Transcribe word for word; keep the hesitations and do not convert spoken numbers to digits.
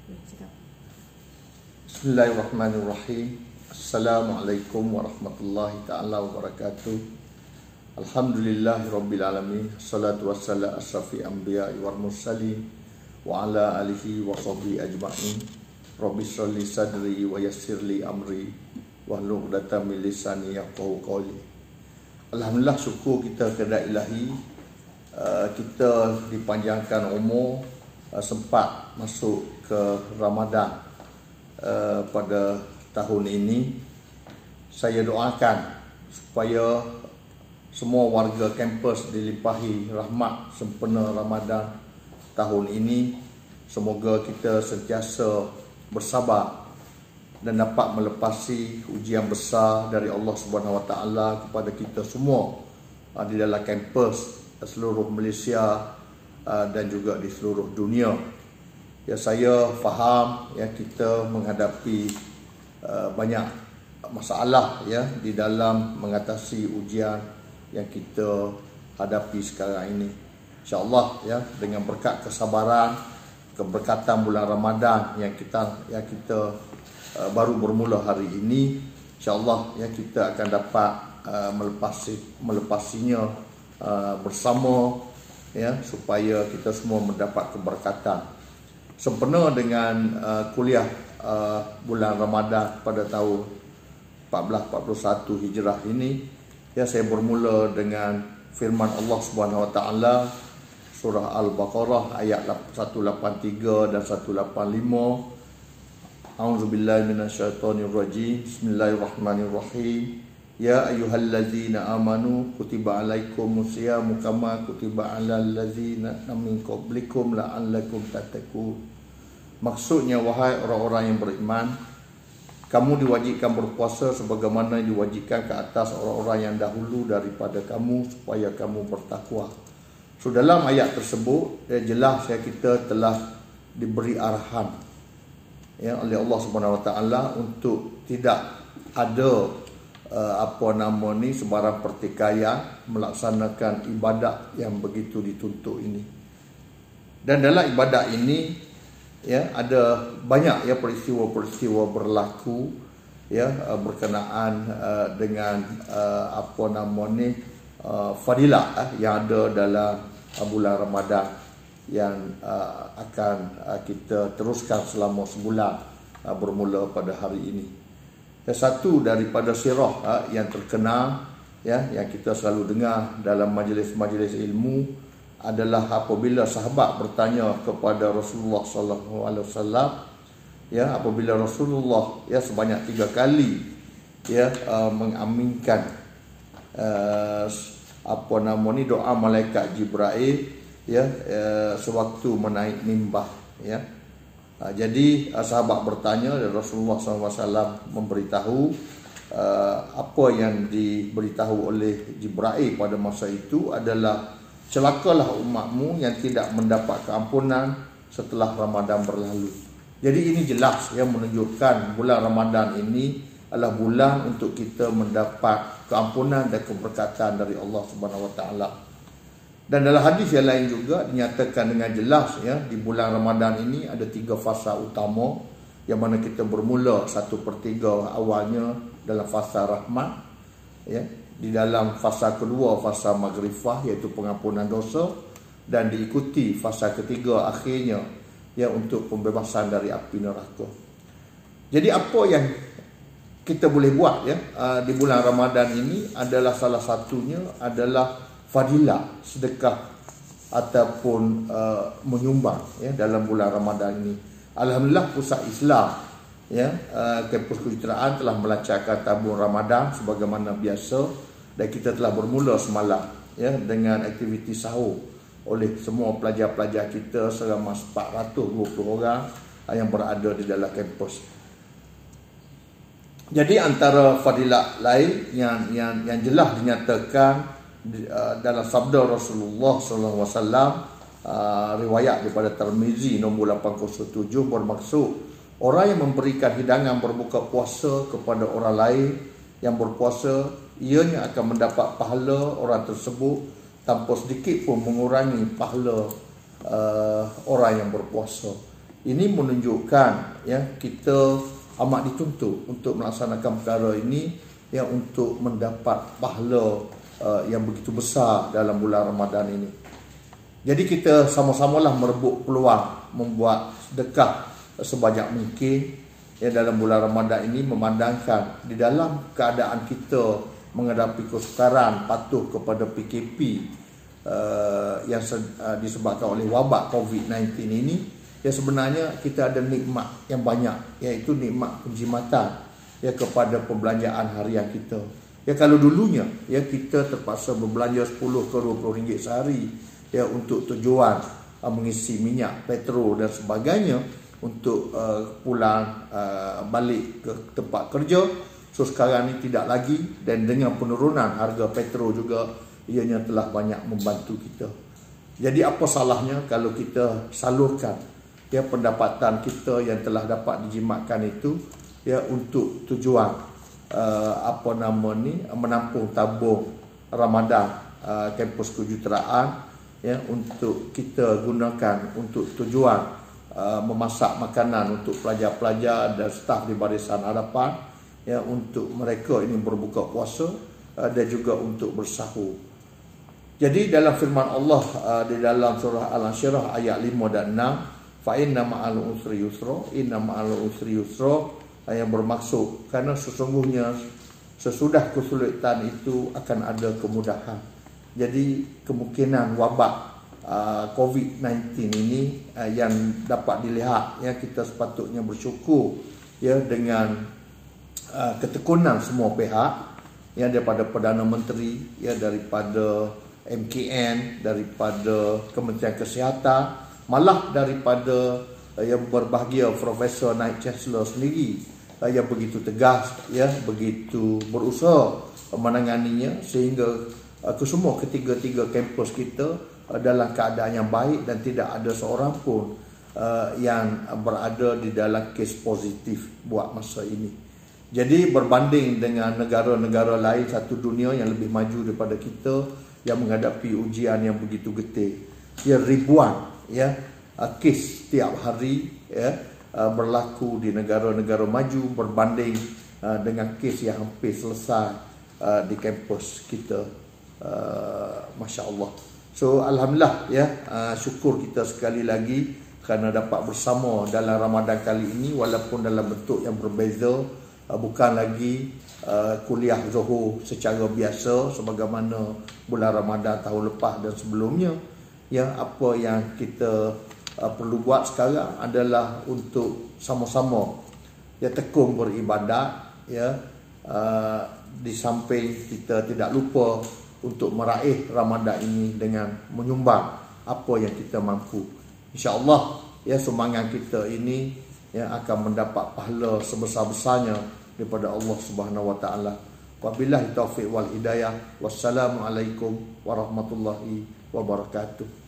Bismillahirrahmanirrahim. Assalamualaikum warahmatullahi ta'ala wabarakatuh. Alhamdulillahirabbil alamin. Assalatu wassalamu asrafi anbiya'i wal mursalin wa ala alihi wa sahbihi ajma'in. Rabbi shrah li sadri wa yassir li amri wahlul 'uqdatam min lisani yafqahu qawli. Alhamdulillah, syukur kita kepada Ilahi, uh, kita dipanjangkan umur, uh, sempat masuk ke Ramadan uh, pada tahun ini. Saya doakan supaya semua warga kampus dilimpahi rahmat sempena Ramadan tahun ini. Semoga kita sentiasa bersabar dan dapat melepasi ujian besar dari Allah Subhanahu Wa Taala kepada kita semua uh, di dalam kampus seluruh Malaysia uh, dan juga di seluruh dunia. Ya, saya faham ya kita menghadapi uh, banyak masalah ya di dalam mengatasi ujian yang kita hadapi sekarang ini. InsyaAllah ya, dengan berkat kesabaran, keberkatan bulan Ramadan yang kita yang kita uh, baru bermula hari ini, InsyaAllah ya kita akan dapat uh, melepasi melepasinya uh, bersama ya, supaya kita semua mendapat keberkatan. Sempena dengan uh, kuliah uh, bulan Ramadan pada tahun empat belas empat puluh satu Hijrah ini, ya, saya bermula dengan firman Allah Subhanahu Wa Taala surah Al-Baqarah ayat seratus lapan puluh tiga dan seratus lapan puluh lima. A'udzubillahi minasyaitonirrajim. Bismillahirrahmanirrahim. Ya ayyuhallazina amanu kutiba alaikumus syiyamu kama kutiba alal ladzina min qablikum la'allakum tattaqun. Maksudnya, wahai orang-orang yang beriman, kamu diwajibkan berpuasa sebagaimana diwajibkan ke atas orang-orang yang dahulu daripada kamu supaya kamu bertakwa. So, dalam ayat tersebut ya, jelas ya, kita telah diberi arahan ya oleh Allah Subhanahu Wa Taala untuk tidak ada Uh, apa nama ni sebarang pertikaian melaksanakan ibadat yang begitu dituntut ini. Dan dalam ibadat ini ya ada banyak ya peristiwa-peristiwa berlaku ya uh, berkenaan uh, dengan uh, apa nama ni uh, fadilah uh, yang ada dalam uh, bulan Ramadan yang uh, akan uh, kita teruskan selama sebulan uh, bermula pada hari ini. Yang satu daripada sirah ha, yang terkenal ya, yang kita selalu dengar dalam majlis-majlis ilmu adalah apabila sahabat bertanya kepada Rasulullah sallallahu alaihi wasallam ya, apabila Rasulullah ya sebanyak tiga kali ya uh, mengaminkan uh, apa nama ni doa malaikat Jibril ya uh, sewaktu menaik mimbar ya. Uh, jadi uh, sahabat bertanya dan Rasulullah sallallahu alaihi wasallam memberitahu uh, apa yang diberitahu oleh Jibril pada masa itu adalah celakalah umatmu yang tidak mendapat keampunan setelah Ramadan berlalu. Jadi ini jelas yang menunjukkan bulan Ramadan ini adalah bulan untuk kita mendapat keampunan dan keberkatan dari Allah Subhanahu Wa Taala. Dan dalam hadis yang lain juga dinyatakan dengan jelas ya, di bulan Ramadan ini ada tiga fasa utama, yang mana kita bermula satu per tiga awalnya dalam fasa rahmat ya, di dalam fasa kedua fasa maghrifah iaitu pengampunan dosa, dan diikuti fasa ketiga akhirnya ya untuk pembebasan dari api neraka. Jadi apa yang kita boleh buat ya di bulan Ramadan ini adalah salah satunya adalah fadilah sedekah ataupun uh, menyumbang ya dalam bulan Ramadan ini. Alhamdulillah, pusat Islam ya uh, kampus kejuruteraan telah melancarkan tabung Ramadan sebagaimana biasa, dan kita telah bermula semalam ya dengan aktiviti sahur oleh semua pelajar-pelajar kita seramai empat ratus dua puluh orang yang berada di dalam kampus. Jadi antara fadilah lain yang yang yang jelas dinyatakan Uh, dalam sabda Rasulullah sallallahu alaihi wasallam, uh, riwayat daripada Tirmizi nombor lapan kosong tujuh, bermaksud orang yang memberikan hidangan berbuka puasa kepada orang lain yang berpuasa, ianya akan mendapat pahala orang tersebut tanpa sedikit pun mengurangi pahala uh, orang yang berpuasa. Ini menunjukkan ya kita amat dituntut untuk melaksanakan perkara ini ya untuk mendapat pahala uh, yang begitu besar dalam bulan Ramadan ini. Jadi kita sama-samalah merebut peluang membuat sedekah sebanyak mungkin ya dalam bulan Ramadan ini, memandangkan di dalam keadaan kita menghadapi kesukaran patuh kepada P K P uh, yang uh, disebabkan oleh wabak COVID sembilan belas ini, ya sebenarnya kita ada nikmat yang banyak, iaitu nikmat penjimatan ya kepada perbelanjaan harian kita. Ya kalau dulunya ya kita terpaksa berbelanja sepuluh ke dua puluh ringgit sehari ya untuk tujuan uh, mengisi minyak, petrol dan sebagainya untuk uh, pulang uh, balik ke tempat kerja. So sekarang ini tidak lagi, dan dengan penurunan harga petrol juga ianya telah banyak membantu kita. Jadi apa salahnya kalau kita salurkan ya pendapatan kita yang telah dapat dijimatkan itu ya untuk tujuan uh, apa nama ni menampung tabung Ramadan uh, kampus kejuruteraan ya, untuk kita gunakan untuk tujuan uh, memasak makanan untuk pelajar-pelajar dan staf di Barisan Harapan ya, untuk mereka ini berbuka puasa uh, dan juga untuk bersahur. Jadi dalam firman Allah uh, di dalam surah Al-Ansyirah ayat lima dan enam, fa inna ma'al usri yusra, inna ma'al usri yusra, uh, yang bermaksud kerana sesungguhnya sesudah kesulitan itu akan ada kemudahan. Jadi kemungkinan wabak uh, COVID sembilan belas ini uh, yang dapat dilihat ya, kita sepatutnya bersyukur ya dengan Uh, ketekunan semua pihak ya, daripada Perdana Menteri ya, daripada M K N, daripada Kementerian Kesihatan, malah daripada uh, yang berbahagia Profesor Naib Chancellor sendiri uh, yang begitu tegas ya, begitu berusaha uh, menanganinya sehingga uh, kesemua ketiga-tiga kampus kita uh, dalam keadaan yang baik dan tidak ada seorang pun uh, yang berada di dalam kes positif buat masa ini. Jadi berbanding dengan negara-negara lain satu dunia yang lebih maju daripada kita yang menghadapi ujian yang begitu getih, ya ribuan ya kes setiap hari ya berlaku di negara-negara maju berbanding dengan kes yang hampir selesai di kampus kita. Masya Allah. So alhamdulillah ya, syukur kita sekali lagi kerana dapat bersama dalam Ramadan kali ini, walaupun dalam bentuk yang berbeza. Bukan lagi uh, kuliah Zuhur secara biasa sebagaimana bulan Ramadan tahun lepas dan sebelumnya. Ya, apa yang kita uh, perlu buat sekarang adalah untuk sama-sama ya tekun beribadat ya, uh, di samping kita tidak lupa untuk meraih Ramadan ini dengan menyumbang apa yang kita mampu. Insya-Allah ya, sumbangan kita ini yang akan mendapat pahala sebesar-besarnya daripada Allah Subhanahu wa taala. Wabillahi taufiq wal hidayah. Wassalamualaikum warahmatullahi wabarakatuh.